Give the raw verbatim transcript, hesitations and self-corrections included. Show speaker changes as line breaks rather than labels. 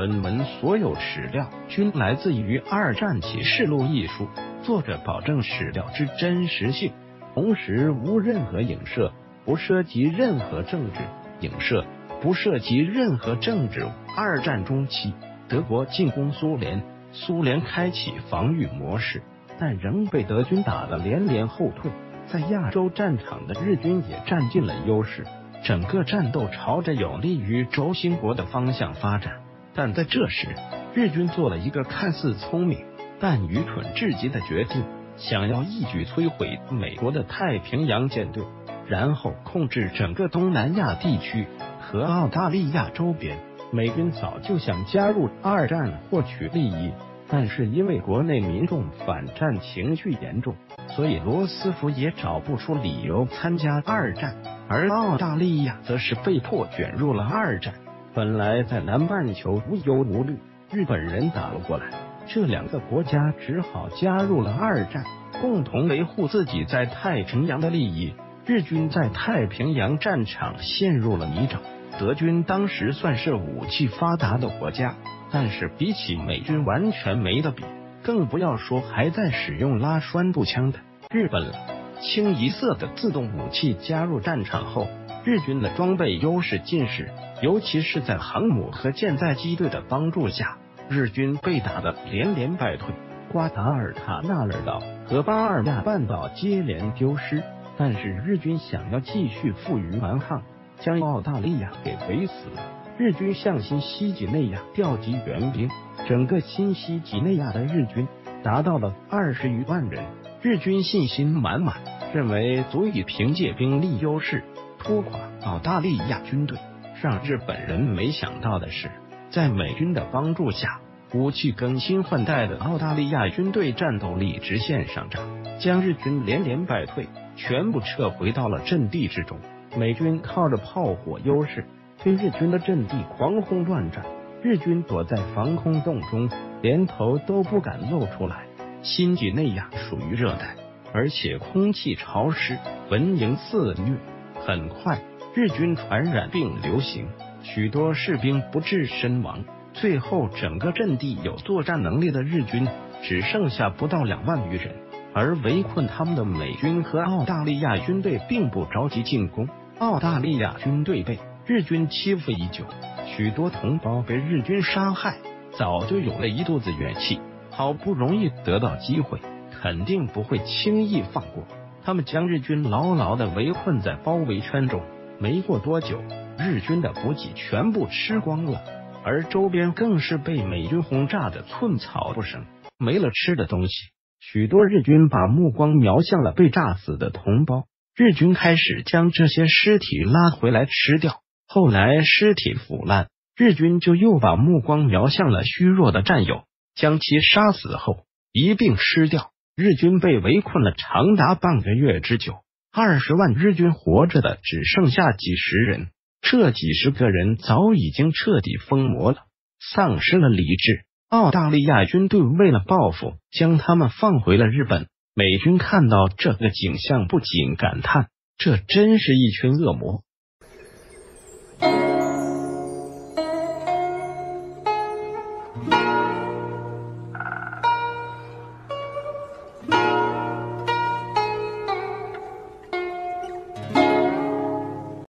本文所有史料均来自于《二战启示录》一书，作者保证史料之真实性，同时无任何影射，不涉及任何政治影射，不涉及任何政治。二战中期，德国进攻苏联，苏联开启防御模式，但仍被德军打得连连后退。在亚洲战场的日军也占尽了优势，整个战斗朝着有利于轴心国的方向发展。但在这时，日军做了一个看似聪明但愚蠢至极的决定，想要一举摧毁美国的太平洋舰队，然后控制整个东南亚地区和澳大利亚周边。美军早就想加入二战获取利益，但是因为国内民众反战情绪严重，所以罗斯福也找不出理由参加二战，而澳大利亚则是被迫卷入了二战。本来在南半球无忧无虑，日本人打了过来，这两个国家只好加入了二战，共同维护自己在太平洋的利益。日军在太平洋战场陷入了泥沼，德军当时算是武器发达的国家，但是比起美军完全没得比，更不要说还在使用拉栓步枪的日本了。清一色的自动武器加入战场后，日军的装备优势尽失，尤其是在航母和舰载机队的帮助下，日军被打得连连败退，瓜达尔卡纳尔岛和巴尔亚半岛接连丢失。但是日军想要继续负隅顽抗，将澳大利亚给围死。日军向新西几内亚调集援兵，整个新西几内亚的日军达到了二十余万人。日军信心满满，认为足以凭借兵力优势拖垮澳大利亚军队。让日本人没想到的是，在美军的帮助下，武器更新换代的澳大利亚军队战斗力直线上涨，将日军连连败退，全部撤回到了阵地之中。美军靠着炮火优势对日军的阵地狂轰乱炸，日军躲在防空洞中，连头都不敢露出来。新几内亚属于热带，而且空气潮湿，蚊蝇肆虐。很快，日军传染病流行，许多士兵不治身亡。最后，整个阵地有作战能力的日军只剩下不到两万余人，而围困他们的美军和澳大利亚军队并不着急进攻。澳大利亚军队被日军欺负已久，许多同胞被日军杀害，早就有了一肚子怨气，好不容易得到机会，肯定不会轻易放过。他们将日军牢牢地围困在包围圈中，没过多久，日军的补给全部吃光了，而周边更是被美军轰炸的寸草不生，没了吃的东西。许多日军把目光瞄向了被炸死的同胞，日军开始将这些尸体拉回来吃掉。后来尸体腐烂，日军就又把目光瞄向了虚弱的战友，将其杀死后一并吃掉。日军被围困了长达半个月之久，二十万日军活着的只剩下几十人，这几十个人早已经彻底疯魔了，丧失了理智。澳大利亚军队为了报复，将他们放回了日本。美军看到这个景象，不仅感叹，这真是一群恶魔。